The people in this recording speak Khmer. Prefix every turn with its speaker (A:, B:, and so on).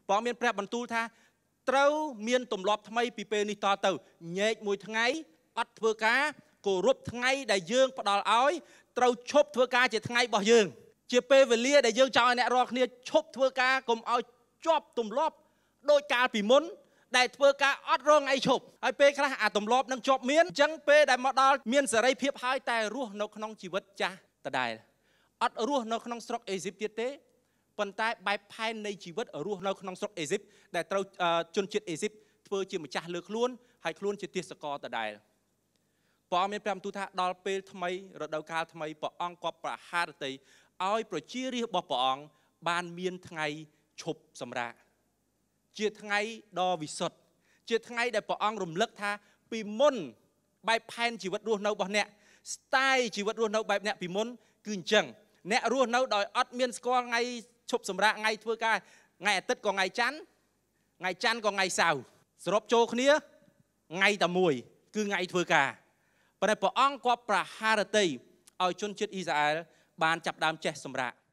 A: ព្រះមានប្រាប់បន្ទូលថាត្រូវមានទម្លាប់ថ្មីពីពេលនេះតទៅញែកមួយថ្ងៃអត់ធ្វើការគោរពថ្ងៃដែលយើងផ្ដល់ឲ្យត្រូវឈប់ធ្វើការជាថ្ងៃរបស់យើងជាពេលវេលាដែលយើងចង់ឲ្យអ្នករាល់គ្នាឈប់ធ្វើការកុំឲ្យជាប់ទម្លាប់ដោយកាលពីមុនដែលធ្វើការអត់រងថ្ងៃឈប់ហើយពេលខ្លះអាទម្លាប់នឹងជាប់មានអញ្ចឹងពេលដែលមកដល់មានសេរីភាពហើយតែរស់នៅក្នុងជីវិតចាស់ដដែលអត់រស់នៅក្នុងស្រុកអេស៊ីបទៀតទេប៉ុន្តែបែបផែននៃជីវិតរស់នៅក្នុងស្រុកអេស៊ីបដែលត្រូវជនជាតិអេស៊ីបធ្វើជាម្ចាស់លើខ្លួនហើយខ្លួនជាទាសករដដែលព្រះអង្គមានប្រាប់ទូថាដល់ពេលថ្មីរដូវកាលថ្មីព្រះអង្គក៏ប្រហារតីឲ្យប្រជារាស្ត្ររបស់ព្រះអង្គបានមានថ្ងៃឈប់សម្រាកជាថ្ងៃដ៏វិសុទ្ធជាថ្ងៃដែលព្រះអង្គរំលឹកថាពីមុនបែបផែនជីវិតរស់នៅរបស់អ្នកស្ទាយជីវិតរស់នៅបែបអ្នកពីមុនគឺអញ្ចឹងអ្នករស់នៅដោយអត់មានស្គាល់ថ្ងៃឈប់សម្រាកថ្ងៃធ្វើការថ្ងៃអាទិត្យក៏ថ្ងៃច័ន្ទក៏ថ្ងៃសៅរ៍សរុបចូលគ្នាថ្ងៃតែមួយគឺថ្ងៃធ្វើការប៉ុន្តែព្រះអង្គក៏ប្រហារតីឲ្យជនជាតិអ៊ីស្រាអែលបានចាប់ដើមចេះសម្រាក